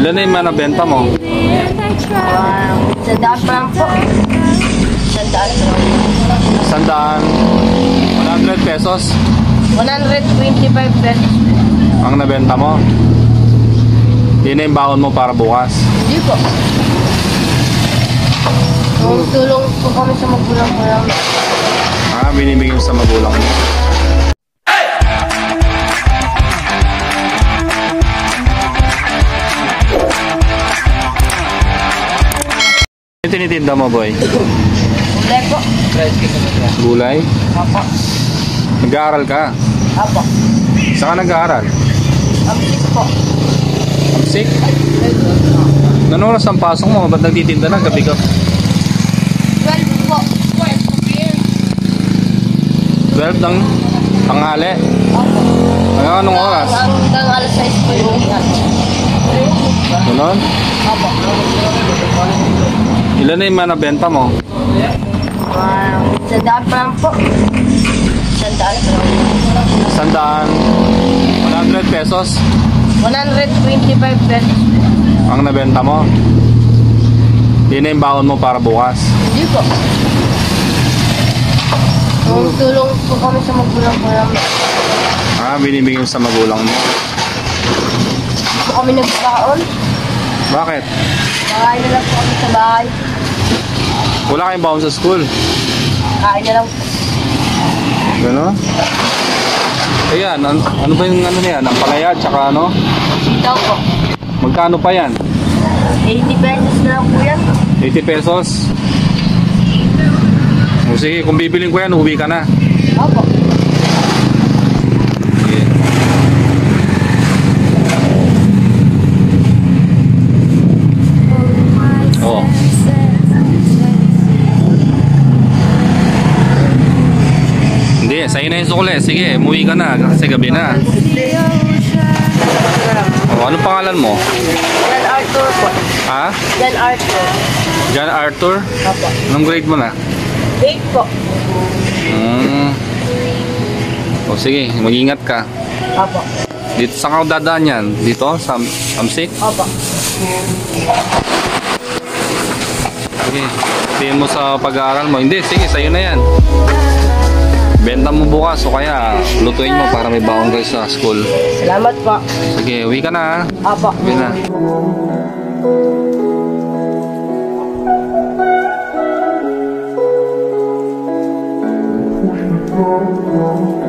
Ilan na yung manabenta mo? Sandaan pa lang po. Sandaan po. Sandaan. 100 pesos? 125 pesos. Ang nabenta mo? Yun na yung baon mo para bukas? Hindi po. Tulong po kami sa magulang ko lang. Binibigyan sa magulang mo. Ano tinitinda mo, boy? Gulay po. Gulay? Apo. Nag-aaral ka? Apo. Saan ka nag-aaral? Amsik po. Amsik? Anong oras ang pasok mo? Ba't nagtitinda na? Gabi ka? 12 po. 12 ng tanghali? Apo. Anong oras? Hanggang alas 6 po yung ilan. Ganon? Apo. Ilan na yung manabenta mo? Sandaan pa lang po. Sandaan pa lang. Sandaan. 100 pesos? 125 pesos. Ang nabenta mo? Yun na yung baon mo para bukas? Hindi po. Tulong po kami sa magulang ko lang. Binibigyan sa magulang mo. Po kami nagbaon. Bakit? Kain na lang po kami sa bahay. Wala kayong baon sa school? Kain na lang po. Gano'n? Ayan, ano ba yung ano na yan? Ang palaya, tsaka ano? Sitaw po. Magkano pa yan? 80 pesos na lang po yan. 80 pesos? O sige, kung bibiling ko yan, uwi ka na. Opo. Sige. Oo. Hindi, sa'yo na yung sukle. Sige, umuwi ka na kasi gabi na. Ano pangalan mo? John Arthur po. Ha? John Arthur. John Arthur? Opo. Anong grade mo na? 8 po. O sige, mag-ingat ka. Opo. Dito, saan ka dadaan yan? Dito? Sa Amsik? Opo. Sige, tingin mo sa pag-aaral mo. Hindi, sige, sa'yo na yan. Benta mo bukas o kaya lutuin mo para may baon kayo sa school. Salamat po. Sige, uwi ka na ha. Opo. Uwi na. Oh,